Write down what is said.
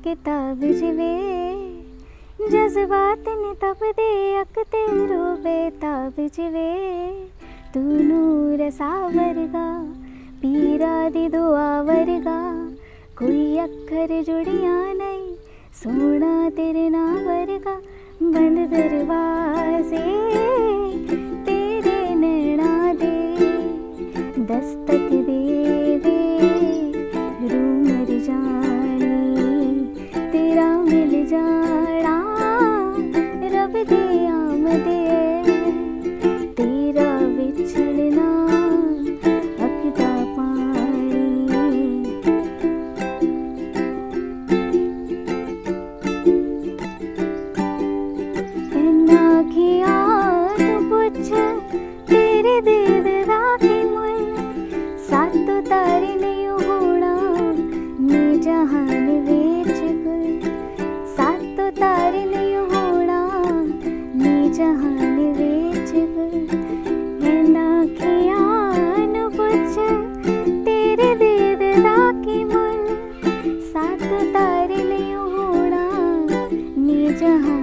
किताब जिवे जज्बात ने तब दे अक तेरो बेताब जिवे तू नूर सावरगा पीरा दी दुआ वर्गा कोई अखर जुड़िया नहीं सोना तेरे ना वर्गा बंद दरवाजे तेरे नैना दे दस्तक देवे रूह मर जानी तेरा मिल जाना रब दे आमदे तेरा विछड़ना अकदा पानी इन्ना किया तू पुछ तेरे दीद राखी मुल सात तारे नहीं होना नी जहान वेच गुल सात तारे नहीं होना नी जहान वेच गुल इन्ना किया तू पुछ तेरे दीद राखी मुल सात तारे नहीं होना नी जहान